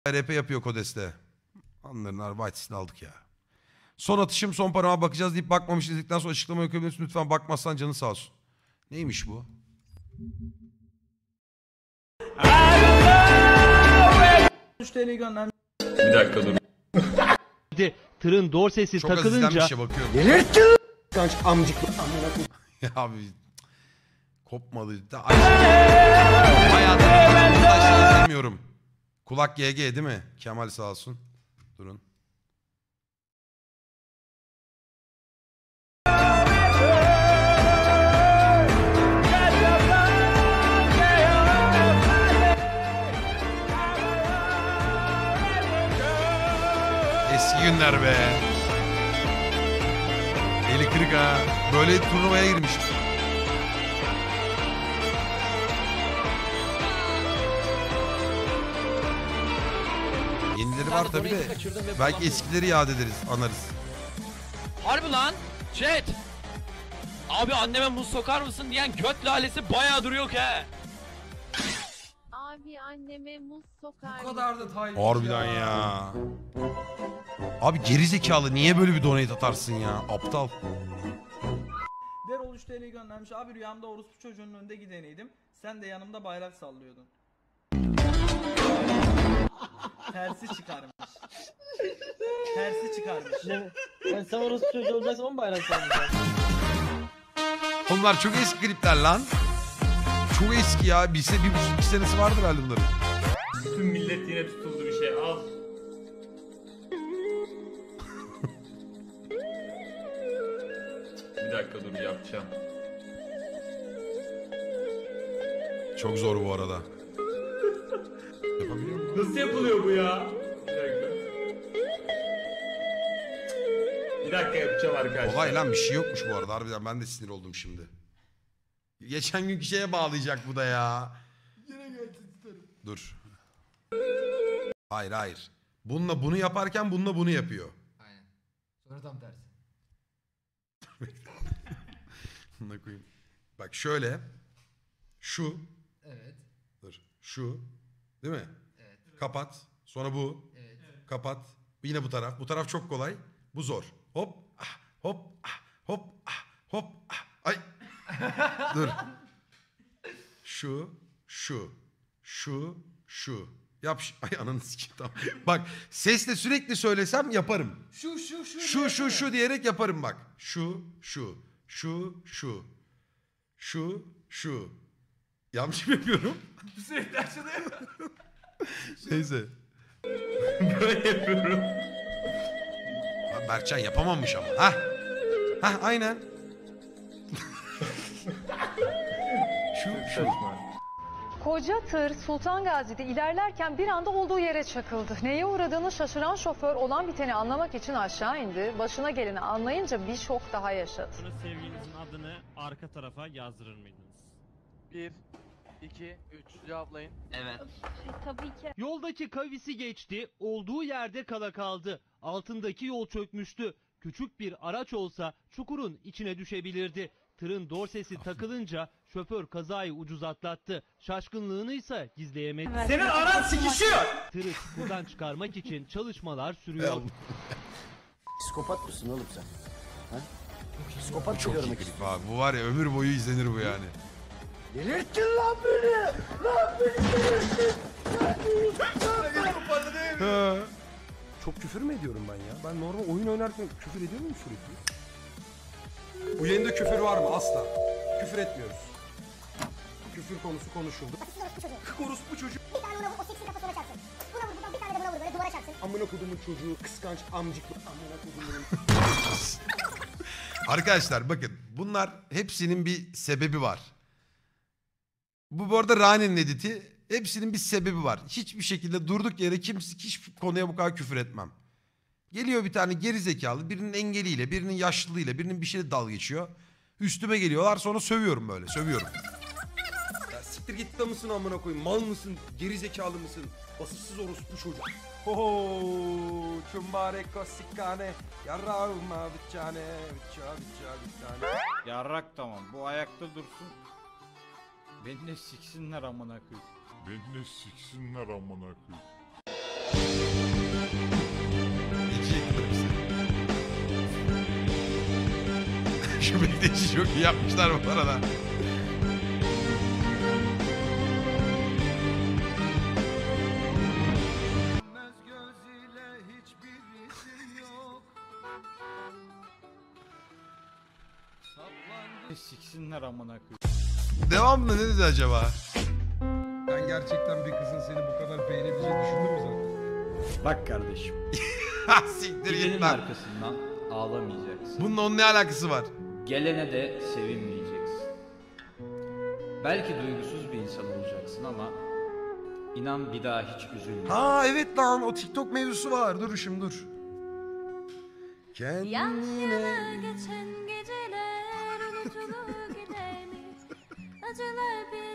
RP yapıyor Kodes'te. Anlarlar White'sini aldık ya. Son atışım son parama bakacağız deyip bakmamış dedikten sonra açıklama okuyabilirsin. Lütfen bakmazsan canı sağ olsun. Neymiş bu? Bir dakika dur. Tırın dorsesi Çok takılınca azizlenmiş ya bakıyorum. Delirttin lan amcıklı. Ya abi kopmadı. Hayatımda izlemiyorum. Kulak GG değil mi? Kemal sağ olsun. Durun. Eski günler be. Eli kırık ha. Böyle turnuvaya girmiştim. Yenileri var tabi de. Belki eskileri yad ederiz, anarız. Harbi lan. Chat. Abi anneme muz sokar mısın diyen göt lalesi bayağı duruyor ki he. Abi anneme muz sokar. Bu kadar da Taylan. Harbiden ya. Abi gerizekalı niye böyle bir donate atarsın ya? Aptal. Derol 3 TL göndermiş. Abi rüyamda orospu çocuğunun önünde gideneydim. Sen de yanımda bayrak sallıyordun. Tersi çıkarmış. Tersi çıkarmış. Ben sen orospu çocuğu olacaksın 10 bayrak sallayacaksın. Bunlar çok eski klipler lan. Çok eski ya. Bir buçuk iki senesi vardır herhalde bunların. Bütün millet yine tutuldu bir şey. Al. Bir dakika dur yapacağım. Çok zor bu arada. Yapabiliyor musun? Nasıl yapılıyor bu ya? Bir dakika. Bir dakika yapacağım arkadaşlar. Kolay lan, bir şey yokmuş bu arada. Harbiden ben de sinir oldum şimdi. Geçen günkü şeye bağlayacak bu da ya. Yine gelsin isterim. Dur. Hayır hayır. Bununla bunu yaparken bununla bunu yapıyor. Aynen. Sonra tam tersi. Buna koyayım. Bak şöyle. Şu. Evet. Dur. Şu. Değil mi? Evet. Kapat. Sonra bu. Evet. Kapat. Yine bu taraf. Bu taraf çok kolay. Bu zor. Hop. Ah, hop. Ah, hop. Ah, hop. Ah. Ay. Dur. Şu. Şu. Şu. Şu. Yap. Ay ananı sikeyim, tamam. Bak sesle sürekli söylesem yaparım. Şu diyerek yaparım bak. Şu. Şu. Yanlış mı yapıyorum? Sürekli açılıyor. Neyse. Böyle yapıyorum. Abi Berkcan yapamamış ama. Hah aynen. şu. Koca tır Sultan Gazi'de ilerlerken bir anda olduğu yere çakıldı. Neye uğradığını şaşıran şoför olan biteni anlamak için aşağı indi. Başına geleni anlayınca bir şok daha yaşadı. sevgilinizin adını arka tarafa yazdırır mıydınız? 1, 2, 3 cevaplayın. Evet. Tabii ki. Yoldaki kavisi geçti, olduğu yerde kala kaldı. Altındaki yol çökmüştü. Küçük bir araç olsa çukurun içine düşebilirdi. Tırın dorsesi takılınca şoför kazayı ucuz atlattı. Şaşkınlığını ise gizleyemedi. Senin aran sikişiyor. Tırı çukurdan çıkarmak için çalışmalar sürüyor. Psikopat mısın oğlum sen? Ha? Psikopat Çok iyi görmek klip istiyorum. abi. Bu var ya ömür boyu izlenir bu yani. Delirttin lan beni! Lan beni delirttin! Çok küfür mü ediyorum ben ya? Ben normal oyun oynarken küfür ediyor muyum sürekli? Bu yayında küfür var mı? Asla. Küfür etmiyoruz. Küfür konusu konuşuldu. Orospu çocuğu. Bir tane ona vur, o seksin kafasına çarpsın. Buna vur, buradan bir tane de buna vur, böyle duvara çarpsın. Amına kodumun çocuğu, kıskanç amcıklı. Amına kodumun. Arkadaşlar bakın bunlar hepsinin bir sebebi var. Bu arada Rani'nin editi, hepsinin bir sebebi var. Hiçbir şekilde durduk yere hiç konuya bu kadar küfür etmem. Geliyor bir tane geri zekalı, birinin engeliyle, birinin yaşlılığıyla, birinin bir şeyle dalga geçiyor. Üstüme geliyorlar, sonra sövüyorum böyle, sövüyorum. Ya siktir git da mısın amına koyayım? Mal mısın? Geri zekalı mısın? Basıtsız orospu çocuk. Ho çumbare kosikane yarrauma bıçane bıçane. Yarrak tamam. Bu ayakta dursun. Beni de siksinler amına koyayım. Beni de siksinler amına koyayım. Şu bekleyişi çok iyi yapmışlar bu arada. Siksinler amına koyayım. Devamlı ne dedi acaba? Ben gerçekten bir kızın seni bu kadar beğenebileceğini düşündün mü zaten? Bak kardeşim. Ha siktir git Gidenin lan. arkasından ağlamayacaksın. Bununla onun ne alakası var? Gelene de sevinmeyeceksin. Belki duygusuz bir insan olacaksın ama inan bir daha hiç üzülme. Ha evet lan o TikTok mevzusu var. Dur şimdi dur. Kendine... geçen geceler unutulur gider mi? Acılar bir